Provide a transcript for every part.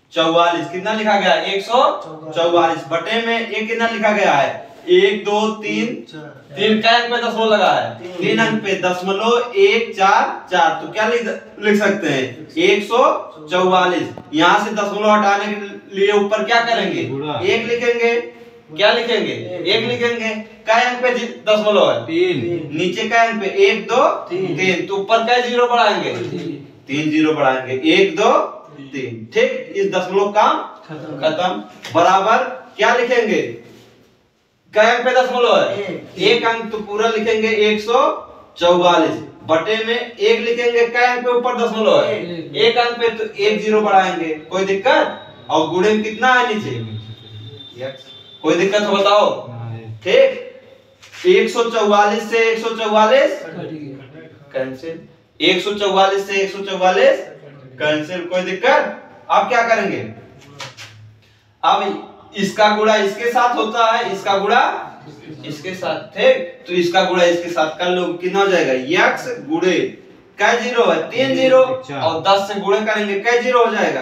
144 कितना लिखा गया है 144 बटे में ये कितना लिखा गया है 1 2 3 3 का अंक पे दशमलव लगा है 3 अंक पे 0.144 तो क्या लिख सकते हैं 144 यहाँ से दशमलव हटाने के लिए ऊपर क्या करेंगे 1 लिखेंगे क्या लिखेंगे 1 लिखेंगे क्या अंक पे दशमलव है 3 नीचे का अंक पे 1 2 3 तो ऊपर क्या जीरो बढ़ाएंगे 3 जीरो बढ़ाएंगे 1 2 3 ठीक इस दशमलव का खत्म बराबर क्या लिखेंगे क्या अंक पे दशमलव है एक अंक तो पूरा लिखेंगे 144 बटे में 1 लिखेंगे क्या अंक पे ऊपर दशमलव है एक अंक पे तो 1 जीरो बढ़ाएंगे कोई दिक्कत और गुणे में कितना है नीचे कोई दिक्कत हो बताओ ठीक 144 से 144 कैंसिल 144 से 144 कैंसिल कोई दिक्कत अब क्या करेंगे अब इसका गुणा इसके साथ होता है इसका गुणा इसके साथ ठीक तो इसका गुणा इसके साथ कर लो कितना हो जाएगा x गुणे क्या जीरो है 3 जीरो और 10 से गुणे करेंगे क्या जीरो हो जाएगा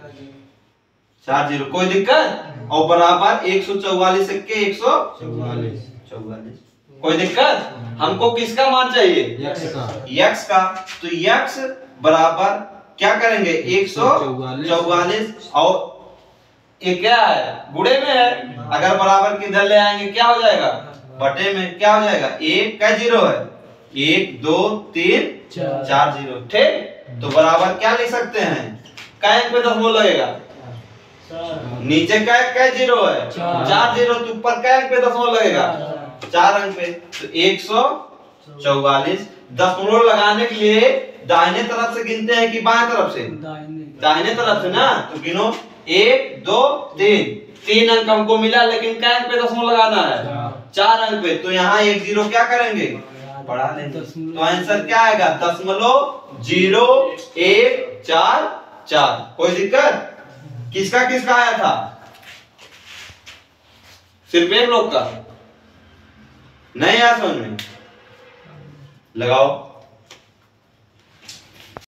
4 जीरो कोई दिक्कत और बराबर 144 से के 144 कोई दिक्कत हमको किसका मान चाहिए x का तो x बराबर क्या करेंगे 144 और ये क्या है गुणे में है अगर बराबर किधर ले आएंगे क्या हो जाएगा बटे में क्या हो जाएगा 1 का जीरो है 1 2 3 4 जीरो ठीक तो बराबर क्या लिख सकते हैं क्या अंक पे दशमलव लगेगा नीचे क्या जीरो है 4 जीरो तो ऊपर क्या अंक पे दशमलव लगेगा 4 अंक पे तो 144 दशमलव लगाने के लिए दाहिने तरफ से गिनते हैं कि बाएं तरफ से दाहिने तरफ से ना तो गिनो 1 2 3 अंक हमको मिला लेकिन क्या अंक पे दशमलव लगाना है 4 अंक पे तो यहाँ 1 जीरो क्या करेंगे बढ़ा लेंगे तो आंसर क्या आएगा 0.0144 कोई दिक्कत किसका किसका आया था सिर्फ एक लोग का नहीं आया समझ में लगाओ